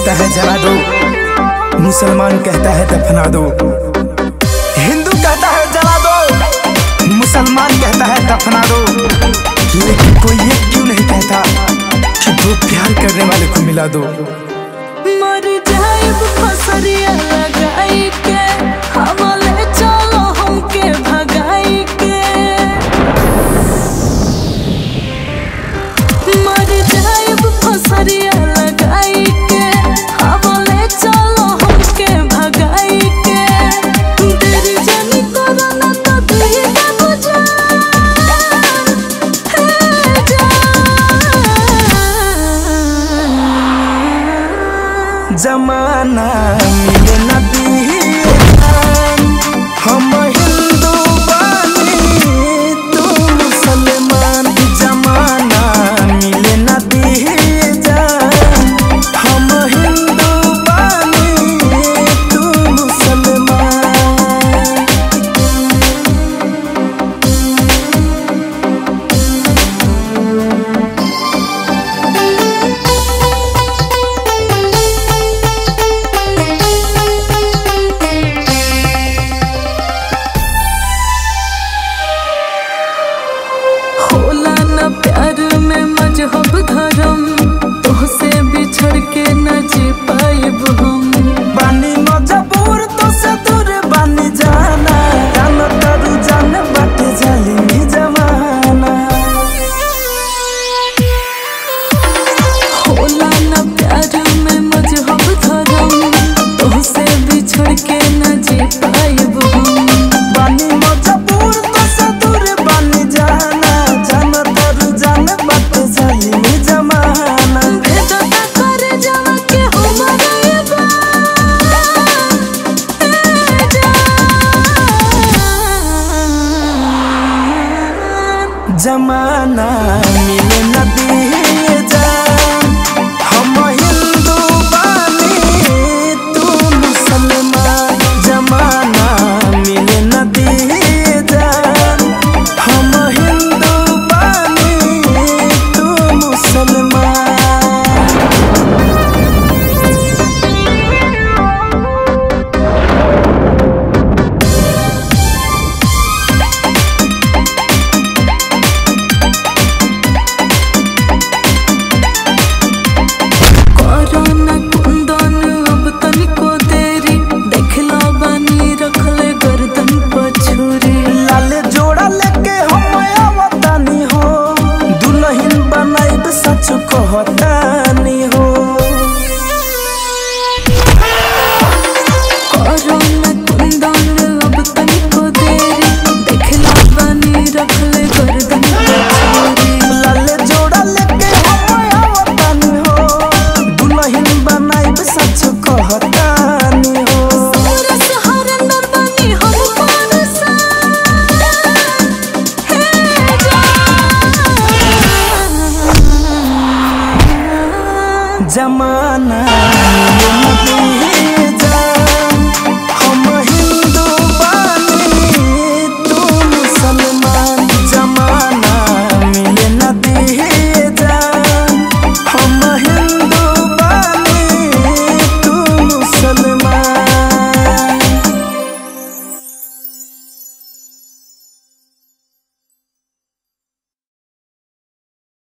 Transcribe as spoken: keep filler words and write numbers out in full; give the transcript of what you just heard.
कहता है जला दो, मुसलमान कहता है दफना दो। हिंदू कहता है जला दो, मुसलमान कहता है दफना दो। लेकिन कोई ये क्यों नहीं कहता कि दो प्यार करने वाले को मिला दो। मर जाइब फसरिया लगाई के, हवाले चलो हमके भगाई के। मर जाइब फसरिया लगाई के, हवाले चलो हमके भगाई के। तेरी जानी करो ना तो तुही ना बुझा है जमाना मिले न दीवान, हम हिंदू बानी तू मुसलमान। जमाना मिले न दीवान, हम हिंदू बानी तू मुसलमान। प्यार में मजहब धर्म, तोहसे बिछड़ के न जी पाइब हम। बानी मजबूर तो से दूर बानी जाना, जान तारू जान बाटे जालिमी जमाना। होला न प्यार में मजहब धर्म, तोहसे बिछड़ के न जी पाइब हम। बानी मजबूर तो से दूर बानी जाना, जमाना